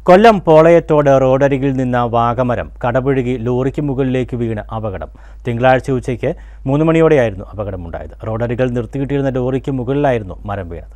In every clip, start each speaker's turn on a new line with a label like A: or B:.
A: കൊല്ലം പോളയത്തോട് റോഡരികിൽ നിന്ന വാഗമരം കടപുഴകി ലോറിക്ക് മുകളിലേക്ക് വീണ് അപകടം. തിങ്കളാഴ്ച ഉച്ചയ്ക്ക് 3 മണിയോടെയായിരുന്നു അപകടമുണ്ടായത്. റോഡരികിൽ നിർത്തിയിട്ടിരുന്ന ലോറിക്ക് മുകളിലായിരുന്നു മരം വീണത്.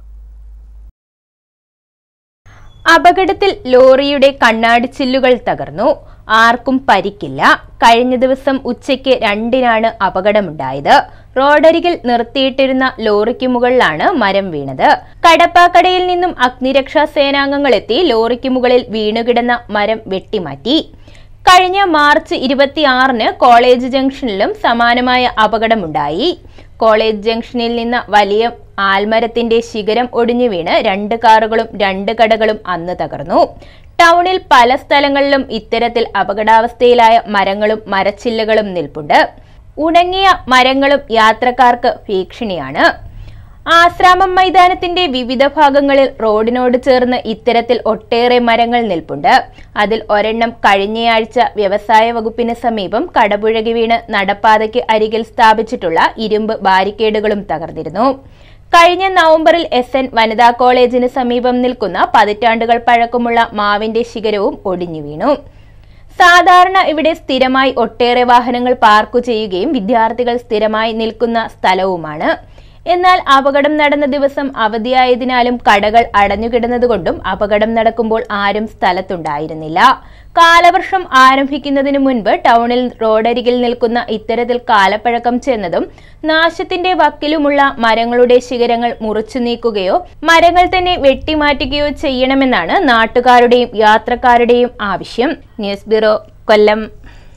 B: അപകടത്തിൽ ലോറിയുടെ കണ്ണാടിച്ചില്ലുകൾ തകർന്നു. ആർക്കും പരിക്കില്ല. കഴിഞ്ഞ ദിവസം ഉച്ചയ്ക്ക് 2-നാണ് അപകടമുണ്ടായത്. റോഡരികിൽ നിർത്തിയിട്ടിരുന്ന ലോറിക്ക് മുകളിലാണ് മരം വീണത്. കടപ്പാക്കടയിൽ നിന്നും അഗ്നിരക്ഷാ സേനാംഗങ്ങൾ എത്തി ലോറിക്ക് മുകളിൽ വീണുകിടന്ന മരം വെട്ടിമാറ്റി. കഴിഞ്ഞ മാർച്ച് 26-ന് കോളേജ് ജംഗ്ഷനിലും സമാനമായ അപകടമുണ്ടായി. കോളേജ് ജംഗ്ഷനിൽ നിന്ന് വലിയ ആൽമരത്തിന്റെ ശിഖരം ഒടിഞ്ഞു വീണ് 2 കാറുകളും 2 കടകളും അന്ന് തകർന്നു. ടൗണിൽ പല സ്ഥലങ്ങളിലും ഇത്തരത്തിൽ അപകടാവസ്ഥയിലായ മരങ്ങളും മരച്ചില്ലകളും നിൽപ്പുണ്ട്. ഉണങ്ങിയ മരങ്ങളും യാത്രക്കാർക്ക് ഭീഷണിയാണ്. ആശ്രാമം മൈതാനത്തിന്റെ വിവിധ ഭാഗങ്ങളിൽ റോഡിനോട് ചേർന്ന് ഇത്തരത്തിൽ ഒട്ടേറെ മരങ്ങൾ നിൽപ്പുണ്ട്. അതിൽ ഒരെണ്ണം കഴിഞ്ഞയാഴ്ച വ്യവസായ വകുപ്പിന് സമീപം കടപുഴകി വീണ് നടപ്പാതയ്ക്ക് അരികിൽ സ്ഥാപിച്ചിട്ടുള്ള ഇരുമ്പ് ബാരിക്കേഡുകളും തകർന്നിരുന്നു. കഴിഞ്ഞ നവംബറിൽ SN വനിതാ കോളേജിന് സമീപം നിൽക്കുന്ന പതിറ്റാണ്ടുകൾ പഴക്കമുള്ള മാവിന്റെ ശിഖരവും ഒടിഞ്ഞു വീണു. സാധാരണ ഇവിടെ സ്ഥിരമായി ഒട്ടേറെ വാഹനങ്ങൾ പാർക്ക് ചെയ്യുകയും വിദ്യാർത്ഥികൾ സ്ഥിരമായി നിൽക്കുന്ന സ്ഥലവുമാണ്. എന്നാൽ അപകടം നടന്ന ദിവസം അവധിയായതിനാലും കടകൾ അടഞ്ഞുകിടന്നതുകൊണ്ടും അപകടം നടക്കുമ്പോൾ ആരും സ്ഥലത്തുണ്ടായിരുന്നില്ല. കാലവർഷം ആരംഭിക്കുന്നതിന് മുൻപ് ടൗണിൽ റോഡരികിൽ നിൽക്കുന്ന ഇത്തരത്തിൽ കാലപ്പഴക്കം ചെന്നതും നാശത്തിന്റെ വക്കിലുമുള്ള മരങ്ങളുടെ ശിഖരങ്ങൾ മുറിച്ചു നീക്കുകയോ മരങ്ങൾ തന്നെ വെട്ടിമാറ്റുകയോ ചെയ്യണമെന്നാണ് നാട്ടുകാരുടെയും യാത്രക്കാരുടെയും ആവശ്യം. ന്യൂസ് ബ്യൂറോ, കൊല്ലം.